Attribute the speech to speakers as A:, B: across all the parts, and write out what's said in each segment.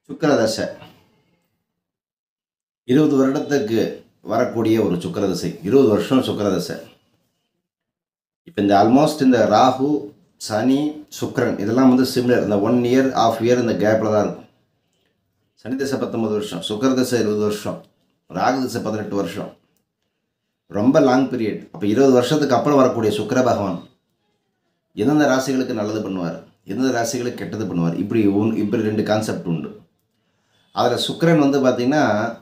A: சுக்கிரதசை 20 வருடத்துக்கு வரக்கூடிய ஒரு சுக்கிரதசை. 20 வருஷம் சுக்கிரதசை. இப்போ இந்த ஆல்மோஸ்ட் இந்த ராகு, சனி, சுக்கிரன் இதெல்லாம் வந்து சிமிலர். இந்த 1 இயர், ½ இயர் இந்த கேப்பில் தான் இருக்கும். சனி தசை 19 வருஷம், சுக்கிரதசை 20 வருஷம், ராகு தசை 18 வருஷம். ரொம்ப லாங் பீரியட். அப்போ 20 வருஷத்துக்கு அப்புறம் வரக்கூடிய சுக்கிர பகவான் எந்தெந்த ராசிகளுக்கு நல்லது பண்ணுவார், எந்தெந்த ராசிகளுக்கு கெட்டது பண்ணுவார், இப்படி 2 கான்செப்ட் உண்டு. அதில் சுக்கிரன் வந்து பார்த்திங்கன்னா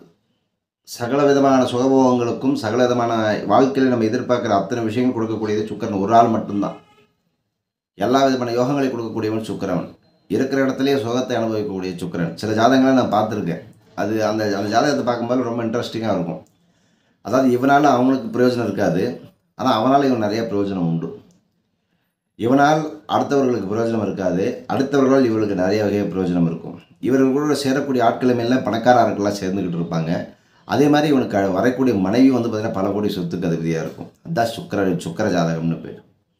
A: சகல விதமான சுகபோகங்களுக்கும் சகல விதமான வாழ்க்கையில் நம்ம எதிர்பார்க்குற அத்தனை விஷயங்கள் கொடுக்கக்கூடியது சுக்கிரன் ஒரு ஆள் மட்டும்தான். எல்லா விதமான யோகங்களை கொடுக்கக்கூடியவன் சுக்கிரன். இருக்கிற இடத்துலையே சுகத்தை அனுபவிக்கக்கூடிய சுக்கிரன். சில ஜாதகங்களை நான் பார்த்துருக்கேன். அது அந்த ஜாதகத்தை பார்க்கும்போது ரொம்ப இன்ட்ரெஸ்டிங்காக இருக்கும். அதாவது இவனால் அவங்களுக்கு பிரயோஜனம் இருக்காது, ஆனால் அவனால் இவன் நிறைய பிரயோஜனம் உண்டு. இவனால் அடுத்தவர்களுக்கு பிரயோஜனம் இருக்காது, அடுத்தவர்களால் இவர்களுக்கு நிறைய வகையாக பிரயோஜனம் இருக்கும். இவர்களோட சேரக்கூடிய ஆட்கள் மேலாம் பணக்கார ஆட்கள்லாம் சேர்ந்துக்கிட்டு இருப்பாங்க. அதே மாதிரி இவனுக்கு வரக்கூடிய மனைவி வந்து பார்த்திங்கன்னா பல கோடி சொத்துக்கு அதிபதியாக இருக்கும். அதுதான் சுக்கிர ஜாதகம்னு பேர்.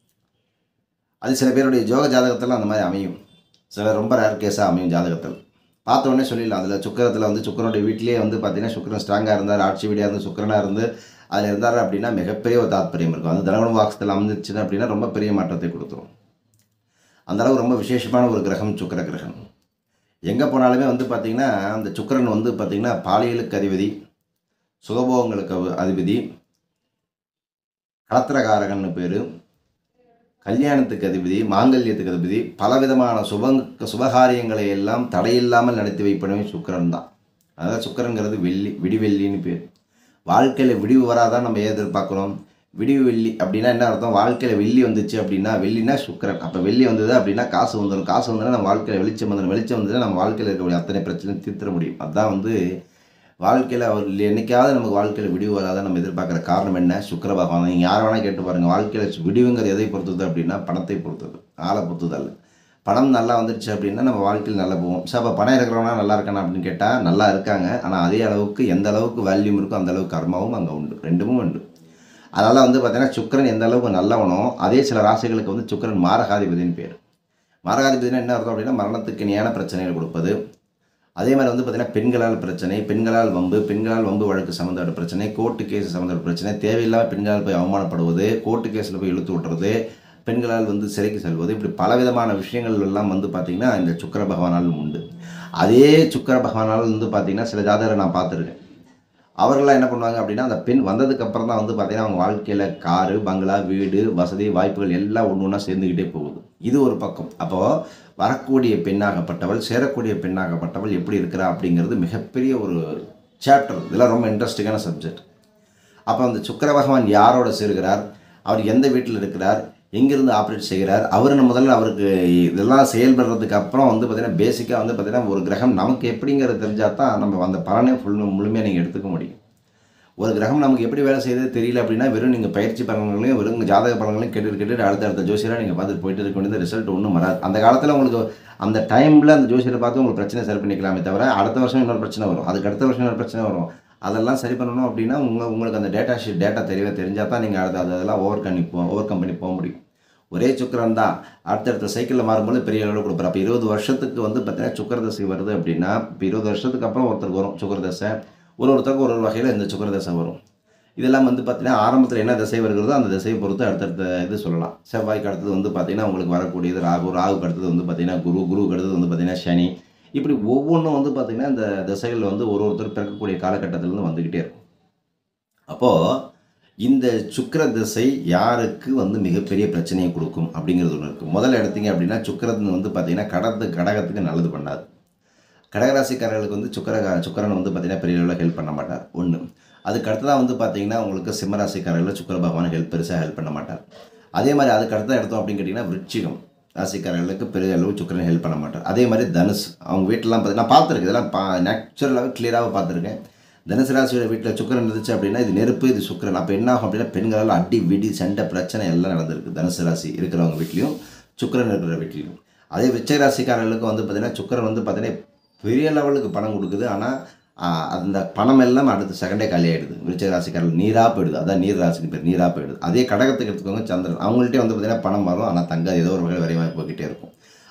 A: அது சில பேருடைய ஜோக ஜாதகத்தில் அந்த மாதிரி அமையும். சில ரொம்ப ரேர் கேஸாக அமையும் ஜாதகத்தில். பார்த்த உடனே சொல்லிடலாம். அதில் சுக்கிரத்தில் வந்து சுக்கிரனுடைய வீட்டிலே வந்து பார்த்திங்கன்னா சுக்கிரன் ஸ்ட்ராங்காக இருந்தார், ஆட்சி வீடியாக இருந்து சுக்கிரனாக இருந்து அதில் இருந்தார் அப்படின்னா மிகப்பெரிய ஒரு தாத்பரியம் இருக்கும். அது தனகுண வாக்ஸத்தில் அமைஞ்சிச்சுன்னு அப்படின்னா ரொம்ப பெரிய மாற்றத்தை கொடுத்துரும். அந்தளவு ரொம்ப விசேஷமான ஒரு கிரகம் சுக்கிர கிரகம். எங்கே போனாலுமே வந்து பார்த்திங்கன்னா அந்த சுக்கிரன் வந்து பார்த்திங்கன்னா பாலியலுக்கு அதிபதி, சுகபோகங்களுக்கு அதிபதி, கலத்திரகாரகன்னு பேர், கல்யாணத்துக்கு அதிபதி, மாங்கல்யத்துக்கு அதிபதி, பலவிதமான சுபகாரியங்களை எல்லாம் தடையில்லாமல் நடத்தி வைப்பனவே சுக்கிரன் தான். அதாவது சுக்கிரங்கிறது விடிவெள்ளின்னு பேர். வாழ்க்கையில் விடிவு வராதான் நம்ம எதிர்பார்க்குறோம். விடிவு வெள்ளி அப்படின்னா என்ன அர்த்தம்? வாழ்க்கையில் வெள்ளி வந்துச்சு அப்படின்னா, வெள்ளினா சுக்கிரன். அப்போ வெள்ளி வந்தது அப்படின்னா காசு வந்துடும். காசு வந்ததுன்னா நம்ம வாழ்க்கையில் வெளிச்சம் வந்துடும். வெளிச்சம் வந்ததுன்னா நம்ம வாழ்க்கையில் இருக்கக்கூடிய அத்தனை பிரச்சனையும் தீர்த்திட முடியும். அதுதான் வந்து வாழ்க்கையில் அவர் என்றைக்காவது நமக்கு வாழ்க்கையில் விடிவு வராதான் நம்ம எதிர்பார்க்குற காரணம் என்ன? சுக்கிர பகவான். நீங்கள் யாரை வேணால் கேட்டு பாருங்கள். வாழ்க்கையில் விடிவுங்கிறது எதை பொறுத்தது அப்படின்னா பணத்தை பொறுத்தது, ஆளை பொறுத்தது அல்ல. பணம் நல்லா வந்துடுச்சு அப்படின்னா நம்ம வாழ்க்கையில் நல்லா போவோம். சார் அப்போ பணம் இருக்கிறவனா நல்லா இருக்கானா அப்படின்னு கேட்டால் நல்லா இருக்காங்க. ஆனால் அதே அளவுக்கு எந்த அளவுக்கு வேல்யூம் இருக்கோ அந்த அளவுக்கு கர்மாவும் அங்கே உண்டு. ரெண்டுமும் உண்டு. அதனால் வந்து பார்த்திங்கன்னா சுக்கிரன் எந்த அளவுக்கு நல்லவனோ அதே சில ராசிகளுக்கு வந்து சுக்கிரன் மாரகாதிபதினு பேர். மாரகாதிபதினா என்ன அர்த்தம் அப்படின்னா மரணத்துக்கு இணையான பிரச்சனைகள் கொடுப்பது. அதே மாதிரி வந்து பார்த்திங்கன்னா பெண்களால் பிரச்சனை, பெண்களால் வம்பு வழக்கு சம்மந்தப்பட்ட பிரச்சனை, கோர்ட்டு கேஸ் சம்மந்தப்பட்ட பிரச்சனை, தேவையில்லாமல் பெண்களால் போய் அவமானப்படுவது, கோர்ட்டு கேஸில் போய் இழுத்து விட்டுறது, பெண்களால் வந்து சிறைக்கு செல்வது, இப்படி பலவிதமான விஷயங்கள் எல்லாம் வந்து பார்த்திங்கன்னா இந்த சுக்கிர பகவானால் உண்டு. அதே சுக்கிர பகவானால் வந்து பார்த்திங்கன்னா சில ஜாதகரை நான் பார்த்துருக்கேன். அவர்களாம் என்ன பண்ணுவாங்க அப்படின்னா அந்த பெண் வந்ததுக்கப்புறம் தான் வந்து பார்த்திங்கன்னா அவங்க வாழ்க்கையில் காரு, பங்களா, வீடு, வசதி, வாய்ப்புகள் எல்லாம் ஒன்று ஒன்றா சேர்ந்துக்கிட்டே போகுது. இது ஒரு பக்கம். அப்போது வரக்கூடிய பெண்ணாகப்பட்டவள், சேரக்கூடிய பெண்ணாகப்பட்டவள் எப்படி இருக்கிறா அப்படிங்கிறது மிகப்பெரிய ஒரு சாப்டர். இதெல்லாம் ரொம்ப இன்ட்ரெஸ்டிங்கான சப்ஜெக்ட். அப்போ அந்த சுக்கிர பகவான் யாரோட சேருகிறார், அவர் எந்த வீட்டில் இருக்கிறார், எங்கேருந்து ஆப்ரேட் செய்கிறார், முதல்ல அவருக்கு இதெல்லாம் செயல்படுறதுக்கு அப்புறம் வந்து பார்த்திங்கன்னா பேசிக்காக வந்து பார்த்திங்கன்னா ஒரு கிரகம் நமக்கு எப்படிங்கிறது தெரிஞ்சால் தான் நம்ம அந்த பலனே முழுமையாக நீங்கள் எடுத்துக்க முடியும். ஒரு கிரகம் நமக்கு எப்படி வேலை செய்யுது தெரியல அப்படின்னா வெறும் நீங்கள் பயிற்சி பலன்களையும் வெறும் ஜாதக பலன்களையும் கேட்டு அடுத்த ஜோசியராக நீங்கள் பார்த்துட்டு போயிட்டு இருக்க வேண்டியது ரிசல்ட் ஒன்றும் வராது. அந்த காலத்தில் உங்களுக்கு அந்த டைமில் அந்த ஜோசியரை பார்த்து உங்களுக்கு பிரச்சனை சரி பண்ணிக்கலாமே தவிர அடுத்த வருஷம் இன்னொரு பிரச்சனை வரும், அதுக்கு அடுத்த வருஷம் இன்னொரு பிரச்சனை வரும். அதெல்லாம் சரி பண்ணணும் அப்படின்னா உங்களுக்கு அந்த டேட்டா தெரிஞ்சால் தான் நீங்கள் அதெல்லாம் ஓவர் கம் பண்ணி போக முடியும். ஒரே சுக்கிரன் தான் அடுத்தடுத்த சைக்கிளில் மாறும்போது பெரிய அளவில் கொடுப்பார். அப்போ 20 வருஷத்துக்கு வந்து பார்த்தீங்கன்னா சுக்கிரதசை வருது அப்படின்னா இப்போ 20 வருஷத்துக்கு அப்புறம் ஒருத்தருக்கு வரும் சுக்கிரதசை. ஒருத்தருக்கு ஒரு வகையில் இந்த சுக்கிரதசை வரும். இதெல்லாம் வந்து பார்த்திங்கன்னா ஆரம்பத்தில் என்ன திசை வருகிறதோ அந்த திசையை பொறுத்து அடுத்தடுத்த இது சொல்லலாம். செவ்வாய்க்கு அடுத்தது வந்து பார்த்திங்கன்னா உங்களுக்கு வரக்கூடியது ராகுக்கு அடுத்தது வந்து பார்த்திங்கன்னா குருவுக்கு அடுத்தது வந்து பார்த்திங்கன்னா சனி. இப்படி ஒவ்வொன்றும் வந்து பார்த்திங்கன்னா இந்த திசைகள் வந்து ஒருத்தர் பிறக்கக்கூடிய காலகட்டத்திலேருந்து வந்துக்கிட்டே இருக்கும். அப்போது இந்த சுக்கிர திசை யாருக்கு வந்து மிகப்பெரிய பிரச்சனையை கொடுக்கும் அப்படிங்கிறது ஒன்று இருக்குது. முதல்ல எடுத்தீங்க அப்படின்னா சுக்கிரன் வந்து பார்த்திங்கன்னா கடகத்துக்கு நல்லது பண்ணாது. கடகராசிக்காரர்களுக்கு வந்து சுக்கிரன் வந்து பார்த்திங்கன்னா பெரிய அளவில் ஹெல்ப் பண்ண மாட்டார். ஒன்று. அதுக்கு அடுத்ததான் வந்து பார்த்திங்கன்னா உங்களுக்கு சிம்மராசிக்காரர்கள் சுக்கிர பகவான் பெருசாக ஹெல்ப் பண்ண மாட்டார். அதே மாதிரி அதுக்கு அடுத்ததான் எடுத்தோம் அப்படின்னு கேட்டிங்கன்னா விருச்சிகம் ராசிக்காரர்களுக்கு பெரிய அளவு சுக்கிரன் ஹெல்ப் பண்ண மாட்டார். அதே மாதிரி தனுஷ் அவங்க வீட்டிலலாம் பார்த்திங்கன்னா நான் பார்த்துருக்கேன். இதெல்லாம் நேச்சுரலாகவே கிளியராக பார்த்துருக்கேன். தனுசு ராசியோட வீட்டில் சுக்கிரன் இருந்துச்சு அப்படின்னா இது நெருப்பு, இது சுக்கிரன். அப்போ என்ன ஆகும் அப்படின்னா பெண்களால் அடி விடி சண்டை பிரச்சனை எல்லாம் நடந்திருக்கு தனுசு ராசி இருக்கிறவங்க வீட்லேயும் சுக்கிரன் இருக்கிற வீட்லேயும். அதே விருச்சிக ராசிக்காரர்களுக்கும் வந்து பார்த்திங்கன்னா சுக்கிரன் வந்து பார்த்திங்கன்னா பெரிய லெவலுக்கு பணம் கொடுக்குது. ஆனால் அந்த பணம் எல்லாம் அடுத்த செகண்டே காலியாகிடுது. விருச்சிக ராசிக்காரர்கள் நீராக போயிடுது. அதான் நீர் ராசிக்கு பேர், நீராக போயிடுது. அதே கடகத்துக்கு எடுத்துக்கோங்க சந்திரன். அவங்கள்ட்டே வந்து பார்த்திங்கன்னா பணம் வரும், ஆனால் தங்காது, ஏதோ ஒரு வகையில் விரைவாக போய்கிட்டே இருக்கும்.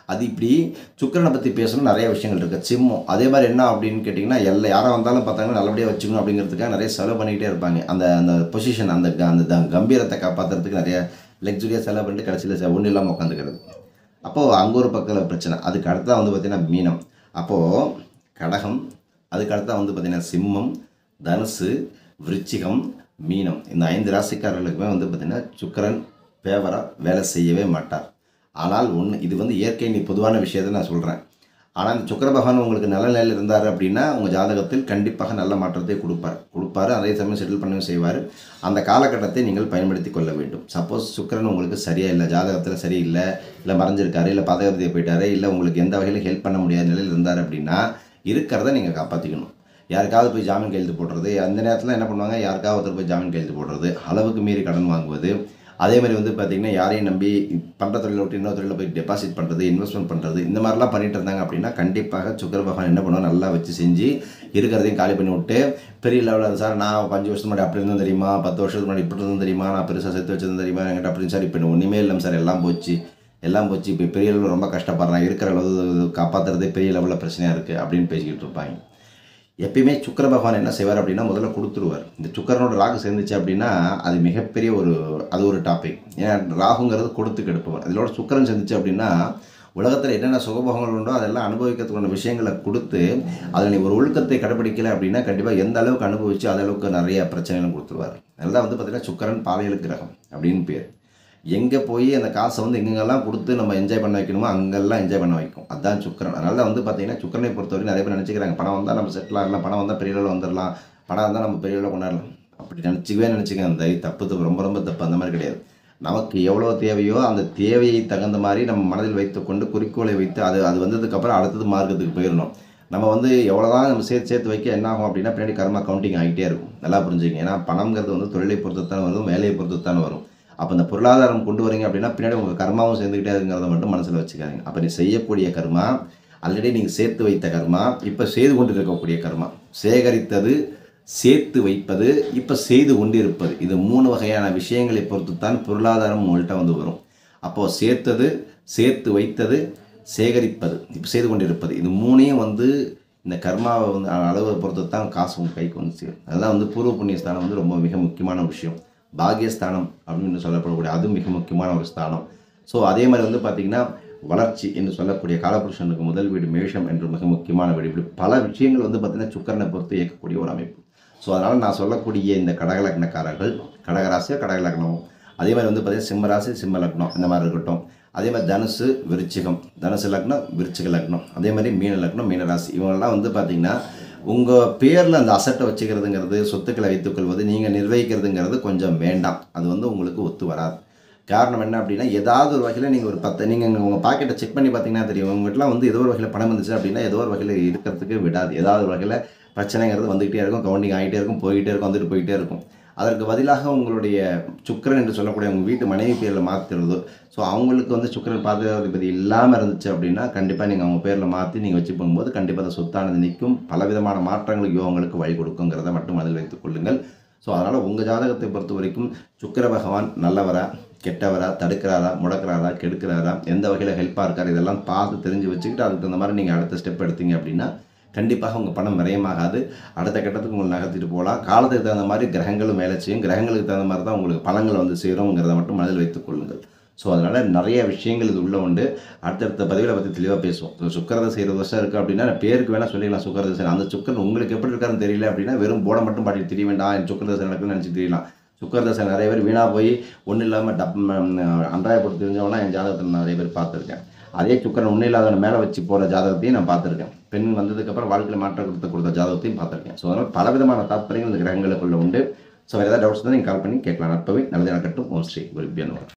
A: அது இப்படி சுக்கிரனை பற்றி பேசணும் நிறைய விஷயங்கள் இருக்குது. சிம்மம் அதே மாதிரி என்ன அப்படின்னு கேட்டிங்கன்னா, யாராக வந்தாலும் பார்த்தாங்கன்னா நல்லபடியாக வச்சுக்கணும் அப்படிங்கிறதுக்காக நிறைய செலவு பண்ணிக்கிட்டே இருப்பாங்க. அந்த அந்த பொசிஷன் அந்த கம்பீரத்தை காப்பாற்றுறதுக்கு நிறைய லக்ஸுரியாக செலவு பண்ணிட்டு கடைசியில் ஒன்றும் இல்லாமல் உட்காந்துக்கிறது. அப்போது அங்கே ஒரு பக்கம் பிரச்சனை. அதுக்கு அடுத்தா வந்து பார்த்திங்கன்னா மீனம், அப்போது கடகம், அதுக்கு அடுத்தா வந்து பார்த்திங்கன்னா சிம்மம், தனுசு, விருச்சிகம், மீனம். இந்த 5 ராசிக்காரர்களுக்குமே வந்து பார்த்திங்கன்னா சுக்கிரன் ஃபேவராக வேலை செய்யவே மாட்டார். ஆனால் இது வந்து இயற்கை பொதுவான விஷயத்தை நான் சொல்கிறேன். ஆனால் இந்த சுக்கிர பகவான் உங்களுக்கு நல்ல நிலையில் இருந்தார் அப்படின்னா உங்கள் ஜாதகத்தில் கண்டிப்பாக நல்ல மாற்றத்தை கொடுப்பார். அதே சமயம் செட்டில் பண்ணவும் செய்வார். அந்த காலகட்டத்தை நீங்கள் பயன்படுத்தி கொள்ள வேண்டும். சப்போஸ் சுக்கிரன் உங்களுக்கு சரியாக இல்லை, ஜாதகத்தில் சரியில்லை, இல்லை மறைஞ்சிருக்காரு, இல்லை பதவியை போயிட்டாரு, இல்லை உங்களுக்கு எந்த வகையில் ஹெல்ப் பண்ண முடியாத நிலையில் இருந்தார் அப்படின்னா இருக்கிறத நீங்கள் காப்பாற்றிக்கணும். யாருக்காவது போய் ஜாமீன் கையெழுத்து போடுறது, அந்த நேரத்தில் என்ன பண்ணுவாங்க, யாருக்காவது ஒருத்தர் போய் ஜாமீன் கையெழுத்து போடுறது, அளவுக்கு மீறி கடன் வாங்குவது, அதே மாதிரி வந்து பார்த்திங்கன்னா யாரையும் நம்பி பண்ணுற தொழிலை விட்டு இன்னொரு தொழிலில் போய் டெபாசிட் பண்ணுறது, இன்வெஸ்ட்மெண்ட் பண்ணுறது, இந்த மாதிரிலாம் பண்ணிட்டு இருந்தாங்க அப்படின்னா கண்டிப்பாக சுக்கிர பகவான் என்ன பண்ணுவோம், நல்லா வச்சு செஞ்சு இருக்கிறதையும் காலி பண்ணி விட்டு பெரிய லெவலில் சார் நான் 5 வருஷத்துக்கு முன்னாடி அப்படி இருந்தும் தெரியுமா, 10 வருஷத்துக்கு முன்னாடி இப்படி இருந்தும் தெரியுமா, நான் பெருசாக சேர்த்து வச்சதும் தெரியுமா என்கிட்ட அப்படின்னு சார் இப்போ ஒன்றுமே இல்லை சார், எல்லாம் போச்சு இப்போ பெரிய லெவலில் ரொம்ப கஷ்டப்படுறேன், இருக்கிற அளவு காப்பாற்றுறதே பெரிய லெவலில் பிரச்சனையாக இருக்குது அப்படின்னு பேசிக்கிட்டு இருப்பாங்க. எப்பயுமே சுக்கிர பகவான் என்ன செய்வார் அப்படின்னா முதல்ல கொடுத்துருவார். இந்த சுக்கிரனோட ராகு சேர்ந்துச்சு அப்படின்னா அது மிகப்பெரிய ஒரு டாபிக். ஏன்னா ராகுங்கிறது கொடுத்து கெடுப்பவர். இதோட சுக்கிரன் சேர்ந்துச்சு அப்படின்னா உலகத்தில் என்னென்ன சுகபோகங்கள் உண்டோ அதெல்லாம் அனுபவிக்கிறதுக்கான விஷயங்களை கொடுத்து அதில் நீ ஒரு ஒழுக்கத்தை கடைப்பிடிக்கலை அப்படின்னா கண்டிப்பாக எந்த அளவுக்கு அனுபவிச்சு அந்த அளவுக்கு நிறைய பிரச்சனைகளும் கொடுத்துருவார். அதெல்லாம் வந்து பார்த்திங்கன்னா சுக்கிரன் பாலியல் கிரகம் அப்படின்னு பேர். எங்கே போய் அந்த காசை வந்து எங்கெங்கெல்லாம் கொடுத்து நம்ம என்ஜாய் பண்ண வைக்கணுமோ அங்கெல்லாம் என்ஜாய் பண்ண வைக்கும். அதுதான் சுக்கிரன். அதனால வந்து பார்த்திங்கன்னா சுக்கிரனை பொறுத்தவரைக்கும் நிறைய பேர் நினச்சிக்கிறாங்க பணம் வந்தால் நம்ம செட்டில் ஆகலாம், பணம் வந்தால் பெரிய அளவில் வந்துடலாம், பணம் வந்தால் நம்ம பெரிய அளவில் கொண்டாடலாம். அப்படி நினச்சிக்க அந்த தப்பு ரொம்ப தப்பு. அந்த மாதிரி கிடையாது. நமக்கு எவ்வளோ தேவையோ அந்த தேவையை தகுந்த மாதிரி நம்ம மனதில் வைத்துக்கொண்டு குறிக்கோளை வைத்து அது வந்ததுக்கப்புறம் அடுத்தது மார்க்கத்துக்கு போயிடணும். நம்ம வந்து எவ்வளோதான் நம்ம சேர்த்து வைக்க என்ன ஆகும் அப்படின்னா பின்னாடி கர்மா கவுண்டிங் ஆகிட்டே இருக்கும். நல்லா புரிஞ்சுங்க. ஏன்னா பணங்கிறது வந்து தொழிலை பொறுத்துத்தானே வரும், வேலையை பொறுத்துத்தானே வரும். அப்போ இந்த பொருளாதாரம் கொண்டு வரீங்க அப்படின்னா பின்னாடி உங்கள் கர்மாவும் சேர்ந்துக்கிட்டே இருக்குங்கிறத மட்டும் மனசில் வச்சுக்காதீங்க. அப்போ நீ செய்யக்கூடிய கர்மா ஆல்ரெடி நீங்கள் சேர்த்து வைத்த கர்மா, இப்போ செய்து கொண்டு இருக்கக்கூடிய கர்மா, சேகரித்தது, சேர்த்து வைப்பது, இப்போ செய்து கொண்டு இருப்பது, இது 3 வகையான விஷயங்களை பொறுத்து தான் பொருளாதாரம் உங்கள்கிட்ட வந்து வரும். அப்போது சேர்த்தது, சேர்த்து வைத்தது, சேகரிப்பது, இப்போ செய்து கொண்டு இருப்பது, இது 3ஐயும் வந்து இந்த கர்மாவை வந்து அளவை பொறுத்து தான் காசு உங்கள் கைக்கு வந்து சேரும். அதெல்லாம் வந்து பூர்வ புண்ணிய ஸ்தானம் வந்து ரொம்ப மிக முக்கியமான விஷயம். பாகியஸ்தானம் அப்படின்னு சொல்லப்படக்கூடிய அது மிக முக்கியமான ஒரு ஸ்தானம். ஸோ அதே மாதிரி வந்து பார்த்திங்கன்னா வளர்ச்சி என்று சொல்லக்கூடிய காலபுருஷனுக்கு முதல் வீடு மேஷம் என்று மிக முக்கியமான வீடு. இப்படி பல விஷயங்கள் வந்து பார்த்திங்கன்னா சுக்கிரனை பொறுத்து இயக்கக்கூடிய ஒரு அமைப்பு. ஸோ அதனால் நான் சொல்லக்கூடிய இந்த கடகலக்னக்காரர்கள், கடகராசியோ கடகலக்னம், அதே மாதிரி வந்து பார்த்திங்கன்னா சிம்மராசி சிம்ம லக்னம் இந்த மாதிரி இருக்கட்டும், அதே மாதிரி தனுசு விருச்சிகம், தனுசு லக்னம் விருச்சிக லக்னம், அதே மாதிரி மீன லக்னம் மீனராசி, இவங்கெல்லாம் வந்து பார்த்திங்கன்னா உங்கள் பேரில் அந்த அசட்டை வச்சுக்கிறதுங்கிறது, சொத்துக்களை வைத்துக்கொள்வது, நீங்கள் நிர்வகிக்கிறதுங்கிறது கொஞ்சம் வேண்டாம். அது வந்து உங்களுக்கு ஒத்து வராது. காரணம் என்ன அப்படின்னா ஏதாவது ஒரு வகையில் நீங்கள் நீங்கள் உங்கள் பாக்கெட்டை செக் பண்ணி பார்த்தீங்கன்னா தெரியும். உங்கள்கிட்டலாம் வந்து ஏதோ ஒரு வகையில் பணம் வந்துச்சு அப்படின்னா ஏதோ ஒரு வகையில் இருக்கிறதுக்கு விடாது. ஏதாவது ஒரு வகையில் பிரச்சனைங்கிறது வந்துக்கிட்டே இருக்கும், கவுண்டிங் ஆகிட்டே இருக்கும், போய்கிட்டே இருக்கும், வந்துட்டு போயிட்டே இருக்கும். அதற்கு பதிலாக உங்களுடைய சுக்கிரன் என்று சொல்லக்கூடிய உங்கள் வீட்டு மனைவி பேரில் மாற்றுறது. ஸோ அவங்களுக்கு வந்து சுக்கிரன் பாதுகாதிபதி இல்லாமல் இருந்துச்சு அப்படின்னா கண்டிப்பாக நீங்கள் அவங்க பேரில் மாற்றி நீங்கள் வச்சு போகும்போது கண்டிப்பாக அந்த சொத்தானது நிற்கும், பலவிதமான மாற்றங்களுக்கு யோகங்களுக்கு வழி கொடுக்குங்கிறத மட்டும் அதில் வைத்துக் கொள்ளுங்கள். ஸோ அதனால் உங்கள் ஜாதகத்தை பொறுத்த வரைக்கும் சுக்கிர பகவான் நல்லவரா கெட்டவரா, தடுக்கிறாரா, முடக்கிறாரா, கெடுக்கிறாரா, எந்த வகையில் ஹெல்ப்பாக இருக்கார், இதெல்லாம் பார்த்து தெரிஞ்சு வச்சுக்கிட்டு அதுக்கு தகுந்த மாதிரி நீங்கள் அடுத்த ஸ்டெப் எடுத்தீங்க அப்படின்னா கண்டிப்பாக உங்கள் பணம் விரயமாகாது. அடுத்த கட்டத்துக்கு உங்களை நகர்த்திட்டு போகலாம். காலத்துக்கு தகுந்த மாதிரி கிரகங்களும் வேலை செய்யும். கிரகங்களுக்கு தகுந்த மாதிரி தான் உங்களுக்கு பலங்கள் வந்து சேருங்கிறத மட்டும் மனதில் வைத்துக் கொள்ளுங்கள். ஸோ அதனால் நிறைய விஷயங்கள் இது உள்ள உண்டு. அடுத்தடுத்த பதிவில் பற்றி தெளிவாக பேசுவோம். ஸோ சுக்கிரதசை 20 வருஷம் இருக்குது அப்படின்னா பேருக்கு வேணால் சொல்லிடலாம் சுக்கிரதசை. அந்த சுக்கிரன் உங்களுக்கு எப்படி இருக்காருன்னு தெரியல அப்படின்னா வெறும் போர்டை மட்டும் பாட்டி தெரிய வேண்டாம், என் சுக்கிரதசை நடக்குன்னு நினச்சி தெரியலாம். சுக்கிரதசை நிறைய பேர் வீணாக போய் ஒன்றும் இல்லாமல் அன்றாய போட்டு தெரிஞ்சவனா என் ஜாதகத்தில் நிறைய பேர் பார்த்துருக்கேன். அதே சுக்கிரன் ஒன்றும் இல்லாத மேலே வச்சு போகிற ஜாதகத்தையும் நான் பார்த்துருக்கேன். பெண் வந்ததுக்கப்புறம் வாழ்க்கையில் மாற்றத்தை கொடுத்த ஜாதகத்தையும் பார்த்துருக்கேன். ஸோ அதனால் பலவிதமான தாத்பரியங்கள் இந்த கிரகங்களுக்குள்ள உண்டு. ஸோ வேறு ஏதாவது டவுட்ஸ் தான் நீங்கள் கால் பண்ணி கேட்கலாம். நற்பவே நல்லது நடக்கட்டும். ஓம் ஸ்ரீ குருபியோ நமः.